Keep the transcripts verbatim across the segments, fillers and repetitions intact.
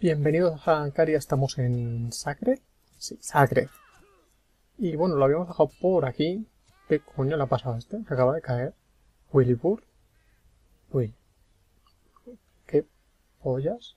Bienvenidos a Caria, estamos en Sacred. Sí, Sacred. Y bueno, lo habíamos dejado por aquí. ¿Qué coño le ha pasado a este? Se acaba de caer. Wilbur. Uy. ¿Qué pollas?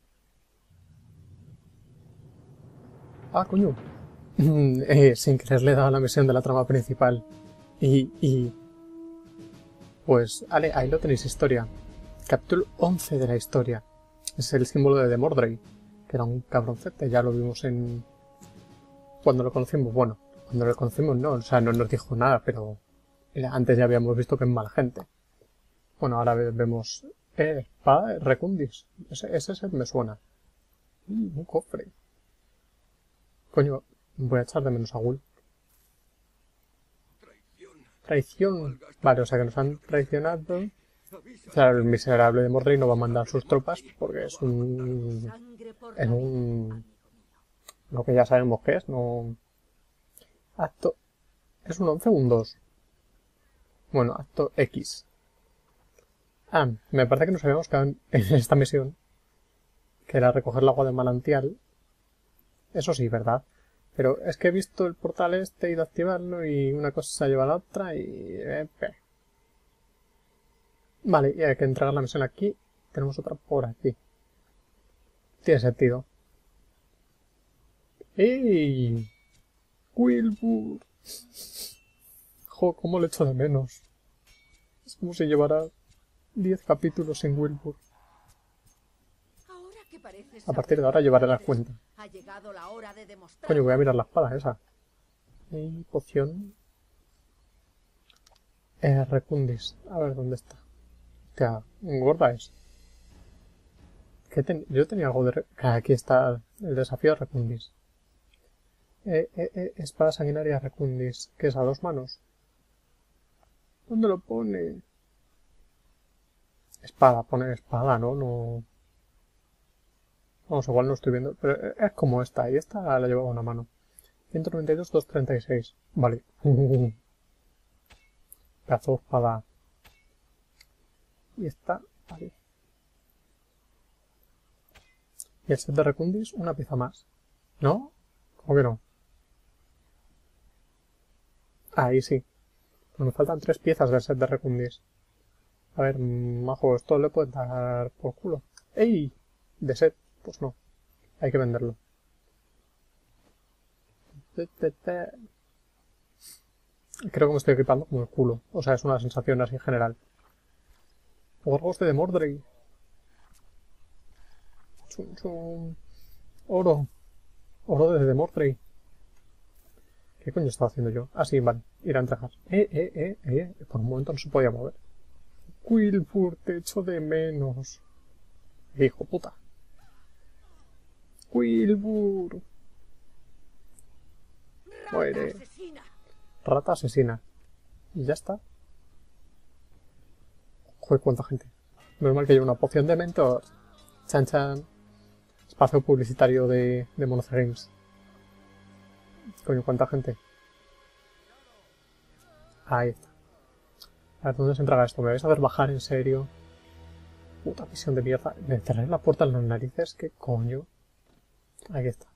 Ah, coño. eh, sin querer le he dado la misión de la trama principal. Y... y... Pues, vale, ahí lo tenéis, historia. Capítulo once de la historia. Es el símbolo de The Mordray, que era un cabroncete, ya lo vimos en... Cuando lo conocimos, bueno, cuando lo conocimos no, o sea, no nos dijo nada, pero antes ya habíamos visto que es mala gente. Bueno, ahora vemos... Eh, espada, Recundis, ese, ese, ese me suena. Mm, un cofre. Coño, voy a echar de menos a Will. Traición. Vale, o sea que nos han traicionado. O sea, el miserable de Mordray no va a mandar sus tropas porque es un... Es un... Lo que ya sabemos que es, no... Acto... ¿Es un once o un dos? Bueno, acto X. Ah, me parece que nos habíamos quedado en esta misión, que era recoger el agua del manantial. Eso sí, ¿verdad? Pero es que he visto el portal este, he ido a activarlo y una cosa lleva a la otra y... Vale, y hay que entregar la misión aquí. Tenemos otra por aquí. Tiene sentido. ¡Ey! Wilbur. Jo, cómo le echo de menos. Es como si llevara diez capítulos sin Wilbur. A partir de ahora llevaré la cuenta. Coño, voy a mirar la espada esa. Y poción. Eh, Recundis. A ver dónde está. Hostia, gorda es. ¿Qué ten... Yo tenía algo de... Aquí está el desafío de Recundis. Eh, eh, eh, espada sanguinaria Recundis. ¿Qué es a dos manos? ¿Dónde lo pone? Espada, pone espada, ¿no? No... Vamos, igual no estoy viendo. Pero es como esta. Y esta la llevaba una mano. ciento noventa y dos, doscientos treinta y seis. Vale. Pedazo de espada. Y esta. Vale. Y el set de Recundis, una pieza más. ¿No? ¿Cómo que no? Ahí sí. Pero me faltan tres piezas del set de Recundis. A ver, majo, esto le puede dar por culo. ¡Ey! De set. Pues no. Hay que venderlo. Creo que me estoy equipando como el culo. O sea, es una sensación así en general. Gorgos de Mordray. Chum, chum. Oro. Oro de Mordray. ¿Qué coño estaba haciendo yo? Ah, sí, vale. Ir a entregar. Eh, eh, eh, eh. Por un momento no se podía mover. Wilbur, te echo de menos. Hijo puta. Wilbur. Muere. Rata asesina. Y ya está. Joder, cuánta gente. Menos mal que hay una poción de mentor. Chan chan. Espacio publicitario de, de Monoce Games. Coño, cuánta gente. Ahí está. A ver, ¿dónde se entrega esto? ¿Me vais a ver bajar en serio? Puta visión de mierda. ¿Me cerré la puerta en las narices? ¿Qué coño? Aquí está.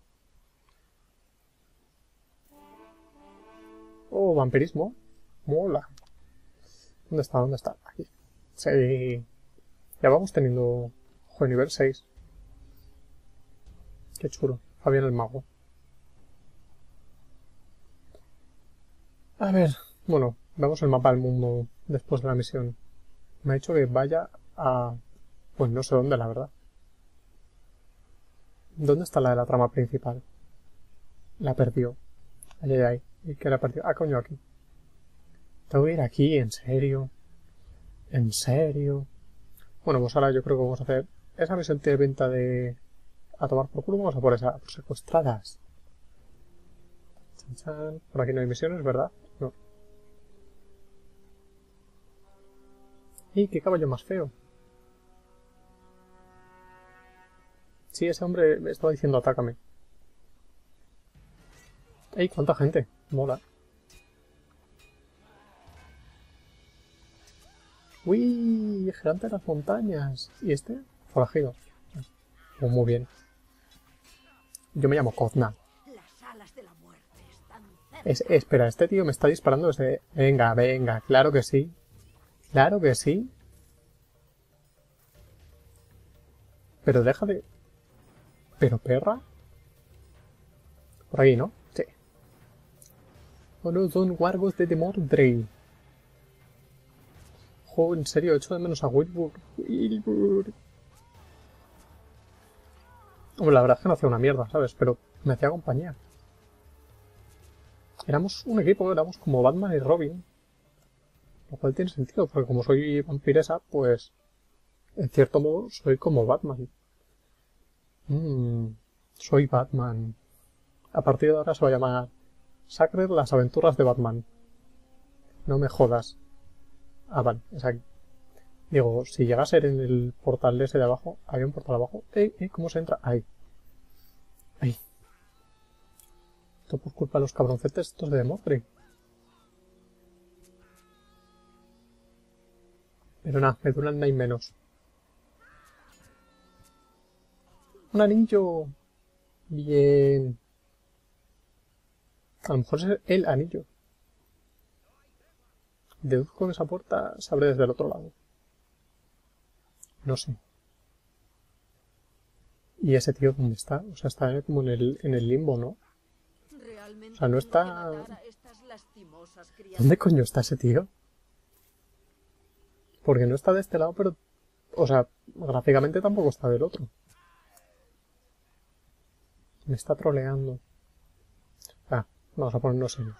Oh, vampirismo. Mola. ¿Dónde está? ¿Dónde está? Aquí. Sí. Ya vamos teniendo... Joder, nivel seis. Qué chulo. Fabián el mago. A ver. Bueno, vemos el mapa del mundo después de la misión. Me ha dicho que vaya a... Pues no sé dónde, la verdad. ¿Dónde está la de la trama principal? La perdió. Ay, ay, ay. ¿Y qué la perdió? Ah, coño, aquí. Tengo que ir aquí, en serio. En serio. Bueno, pues ahora yo creo que vamos a hacer... Esa misión tiene pinta de... A tomar por culo, vamos a por esa. Por secuestradas. Chan, chan. Por aquí no hay misiones, ¿verdad? No. ¡Y qué caballo más feo! Sí, ese hombre me estaba diciendo atácame. ¡Ey, cuánta gente! Mola. ¡Uy! Gigante de las montañas. ¿Y este? Forajido. Oh, muy bien. Yo me llamo Kozna. Las alas de la muerte están cerca. Es, espera, este tío me está disparando desde... Venga, venga, claro que sí. Claro que sí. Pero deja de... ¿Pero perra? Por ahí, ¿no? Sí. Oh, no, son wargos de Demordre. Jo, en serio, echo de menos a Wilbur. Wilbur. Hombre, la verdad es que no hacía una mierda, ¿sabes? Pero me hacía compañía. Éramos un equipo, éramos como Batman y Robin. Lo cual tiene sentido, porque como soy vampiresa, pues... En cierto modo, soy como Batman. Mmm... Soy Batman. A partir de ahora se va a llamar... Sacred, las aventuras de Batman. No me jodas. Ah, vale, es aquí. Digo, si llega a ser en el portal ese de abajo... Hay un portal abajo. ¡Ey, ey! ¿Cómo se entra? Ahí. Ahí. Esto por culpa de los cabroncetes estos de Demordre. Pero nada, me duran nada menos. Un anillo. Bien. A lo mejor es el anillo. Deduzco que esa puerta se abre desde el otro lado. No sé. ¿Y ese tío dónde está? O sea, está como en el, en el limbo, ¿no? O sea, no está... ¿Dónde coño está ese tío? Porque no está de este lado, pero... O sea, gráficamente tampoco está del otro. Me está troleando. Ah, vamos a ponernos serios.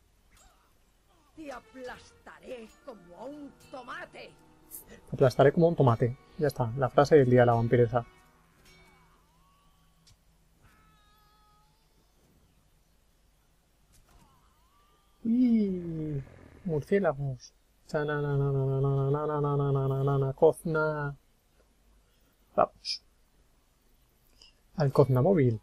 Te aplastaré como un tomate. Aplastaré como un tomate. Ya está, la frase del día de la vampiresa. ¡Y! Murciélagos. Kozna. Vamos. Al Kozna móvil.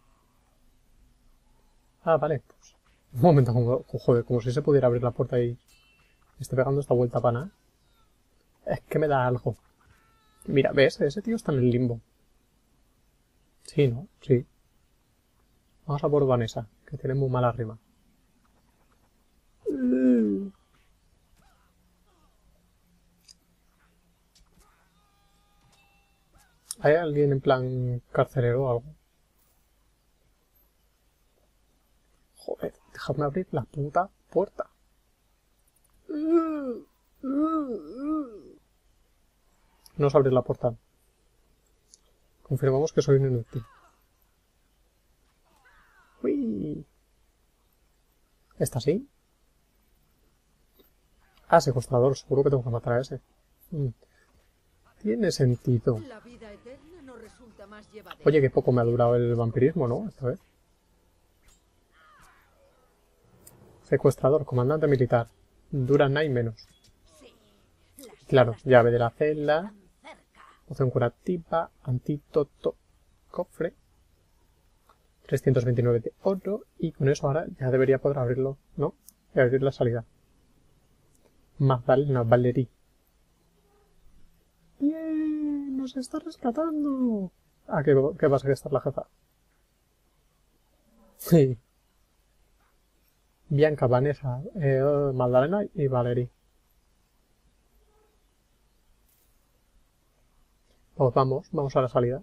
Ah, vale. Pues, un momento, como, joder, como si se pudiera abrir la puerta y esté pegando esta vuelta pana. Es que me da algo. Mira, ¿ves? Ese tío está en el limbo. Sí, ¿no? Sí. Vamos a por Vanessa, que tiene muy mala rima. ¿Hay alguien en plan carcelero o algo? Joder, déjame abrir la puta puerta. No os abrir la puerta. Confirmamos que soy un inútil. Uy. ¿Esta sí? Ah, secuestrador. Seguro que tengo que matar a ese. Mm. Tiene sentido. La vida eterna no resulta más llevadera. Oye, qué poco me ha durado el vampirismo, ¿no? Esta vez. Secuestrador, comandante militar. Dura nada y menos. Sí, las Claro, alas llave de la celda. están cerca. Poción curativa. Antídoto. Cofre. trescientos veintinueve de oro. Y con eso ahora ya debería poder abrirlo, ¿no? Y abrir la salida. Magdalena Valerie. ¡Bien! ¡Nos está rescatando! Ah, ¿qué, qué pasa? Que esta es la jefa. Sí. Bianca, Vanessa, eh, Magdalena y Valerie. Pues vamos, vamos a la salida.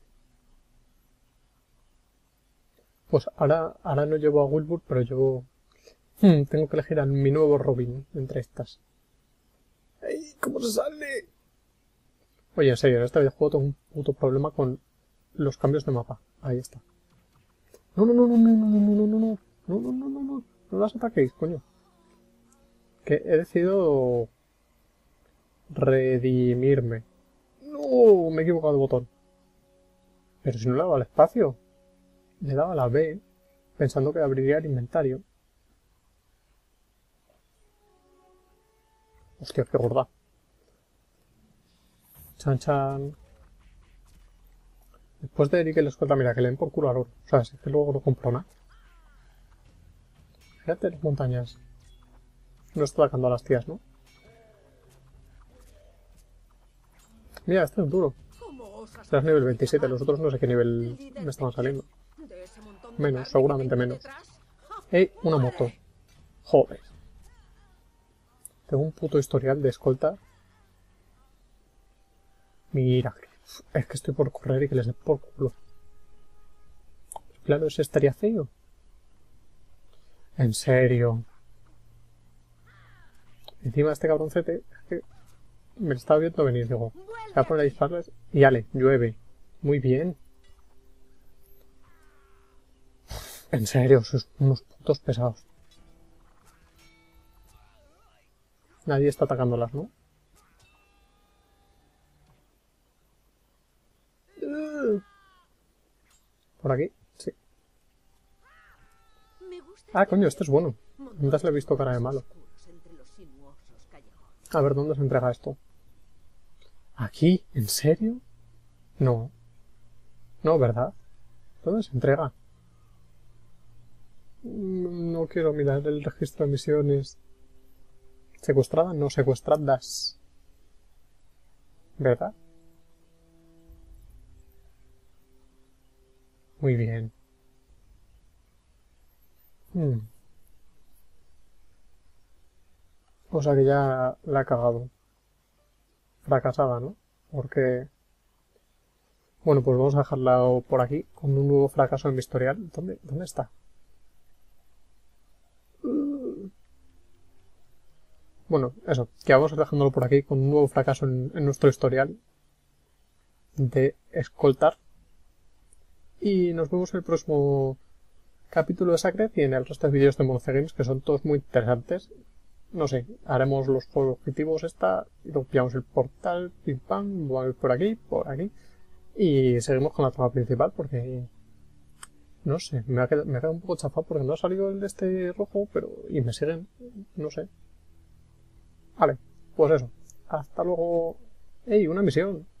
Pues ahora, ahora no llevo a Wilbur, pero llevo... Hmm, tengo que elegir a mi nuevo Robin entre estas. ¡Ay! ¿Cómo se sale? Oye, en serio, en este videojuego tengo un puto problema con los cambios de mapa. Ahí está. No, no, no, no, no, no, no, no, no, no, no, no, no, no, no, no las ataquéis, coño. Que he decidido redimirme. No, me he equivocado de botón. Pero si no le daba al espacio. Le daba la B, pensando que abriría el inventario. Hostia, qué gorda. Chan, chan. Después de Eric y les cuenta, mira, que le den por culo al oro. O sea, es que luego no compro nada. Fíjate las montañas. No está atacando a las tías, ¿no? Mira, este es duro. ¿Cómo osas Este es nivel veintisiete, los otros no sé qué nivel me estaban saliendo. De Menos, seguramente menos. ¡Eh! Una moto. Joder. Tengo un puto historial de escolta. Mira. Es que estoy por correr y que les dé por culo. Claro, ese estaría feo. En serio. Encima este cabroncete es que me lo estaba viendo venir, digo. Se va a poner a dispararles y ale, llueve. Muy bien. En serio, sois unos putos pesados. Nadie está atacándolas, ¿no? Por aquí, sí. Ah, coño, este es bueno. Antes le he visto cara de malo. A ver, ¿dónde se entrega esto? ¿Aquí? ¿En serio? No. No, ¿verdad? ¿Dónde se entrega? No quiero mirar el registro de misiones. ¿Secuestradas? No, secuestradas. ¿Verdad? Muy bien. Hmm. O sea que ya la ha cagado. Fracasada, ¿no? Porque... Bueno, pues vamos a dejarla por aquí con un nuevo fracaso en mi historial. ¿Dónde, dónde está? Bueno, eso, que vamos dejándolo por aquí con un nuevo fracaso en, en nuestro historial de escoltar. Y nos vemos en el próximo capítulo de Sacred y en el resto de vídeos de Monce Games, que son todos muy interesantes. No sé, haremos los objetivos esta, y luego pillamos el portal, pim pam, vamos por aquí, por aquí. Y seguimos con la trama principal porque... No sé, me ha quedado, me ha quedado un poco chafado porque no ha salido el de este rojo, pero... Y me siguen, no sé. Vale, pues eso. Hasta luego. ¡Ey, una misión!